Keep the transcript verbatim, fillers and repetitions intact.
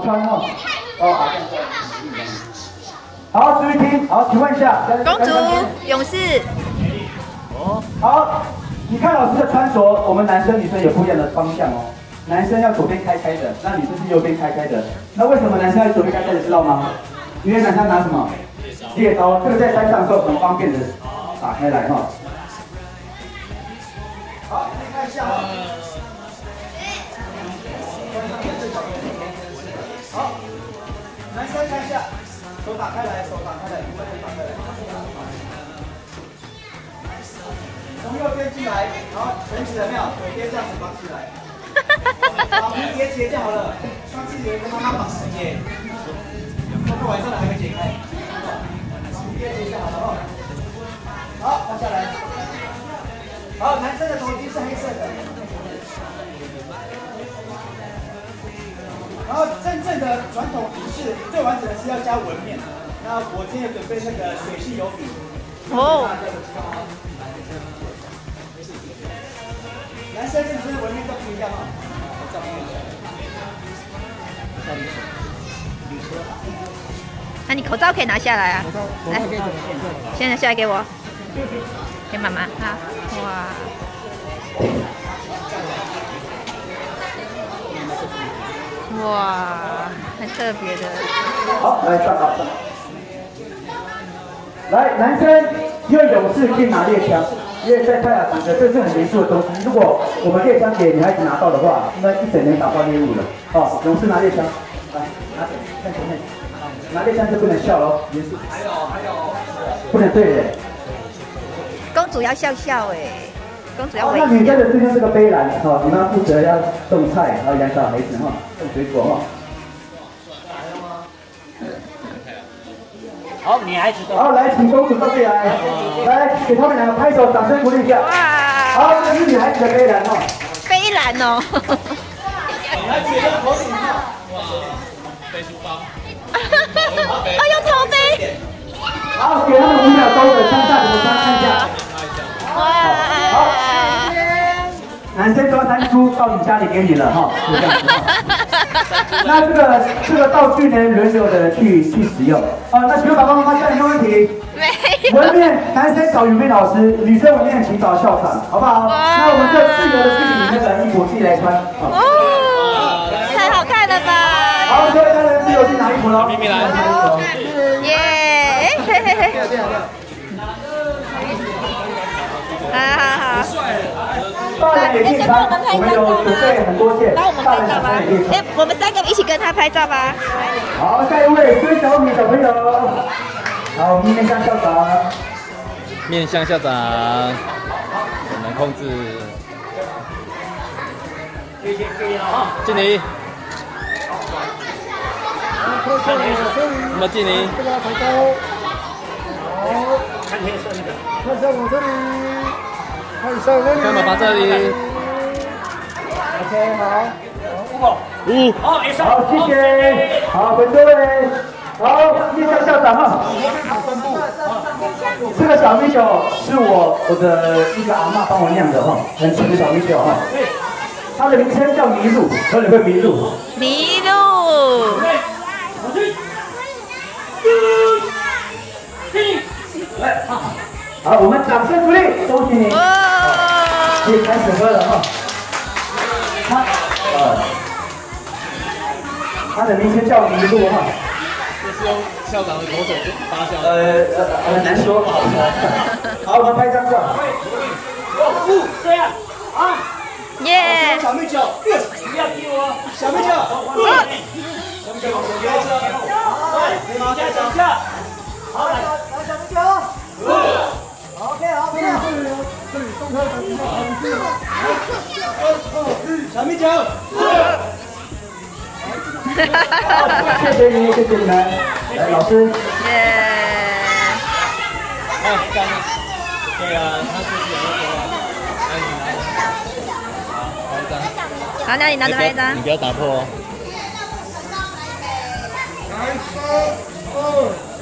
穿哦。哦，好，注意听，好，请问一下， 公主、勇士。 哦，好，你看老师的穿着，我们男生女生有不一样的方向哦。男生要左边开开的，那女生是右边开开的。那为什么男生要左边开开的，知道吗？因为男生拿什么？猎刀，这个在山上的时候很方便的打开来哈。好，你看一下哈。好，男生看一下，手打开来，手打开来，手打开来。从右边进来，然后绳子有没有？左边这样子绑起来。好，皮结结就好了。上次有人跟妈妈绑十结，包括晚上的还没解开。皮结结就好了哦。好，放下来。好，男生的头巾是黑色的。然后真正的传统仪式最完整的是要加纹面。那我今天准备那个水性油笔。哦。男生跟女生的纹面都不一样哦。 那你口罩可以拿下来啊！来，先拿下来给我，给妈妈啊！哇！哇，很特别的。 好，来上好上。来，男生因为勇士可以拿猎枪。因为在泰雅族的，这是很严肃的东西。如果我们猎枪给女孩子拿到的话，那一整年打爆猎物了。哦，勇士拿猎枪，来拿着，看前面，拿猎枪就不能笑喽，严肃。还有还有，不能对人。 公主要笑笑哎，公主要微笑。 那女生的是用这个杯篮，哈，你们负责要种菜，然后养小孩子哈，种水果哈。 好，女孩子都好，来，请公主到这里来，来给他们两个拍手，掌声鼓励一下。哇！好，这是女孩子的杯篮哦。 杯篮哦。 女孩子的头顶上。哇，背书包。 哦，用头背。 好，给他们五秒钟的参赛，我们先看一下。哇！好。男生抓三出到你家里给你了哈，就这样子哈。那这个这个道具呢，轮流的去去使用。啊，那请问爸爸妈妈下一个问题。 没有。 纹面，男生找语文老师，女生纹面请找校长，好不好？那我们这四个的是你那个衣服自己来穿。 哦，太好看了吧！ 好，各位家人自由去拿衣服喽。 咪咪来。 耶！嘿嘿嘿。好好好。 大人也可以穿，我们有准备很多件。 帮我们拍照吧。哎，我们三个一起跟他拍照吧。 好，下一位孙小米小朋友。好，面向校长。 面向校长，很难控制。敬礼。那么敬礼。 好，看天色那个。看向我这里。看向这里。 看爸爸这里。 OK， 好。 五。 好，好，谢谢。好，很多位。好，面向校长哈。这个小米酒是我我的一个阿嬷帮我酿的哈，很纯的小米酒哈。它的名称叫麋鹿，可能会迷路。 麋鹿。 来，好，我们掌声鼓励，恭喜你。可以开始喝了哈。它呃，它的名称叫麋鹿哈。 是用校长的口水发酵。 呃呃很难说。好，我们拍张照。五，对啊，啊， 耶！ 小米酒，不要踢我，小米酒，小米酒，手别车，对，好，再等一下，好，来，来小米酒，好 ，OK， 好，这里这里这里送车的，小米酒，好，谢谢你，谢谢你们，来，老师。 耶！ 哎，干了。对啊，他就是有那个，哎，你拿。好，拍一张。 好，那你拿着拍一张。 你不要打破哦。 来，三二。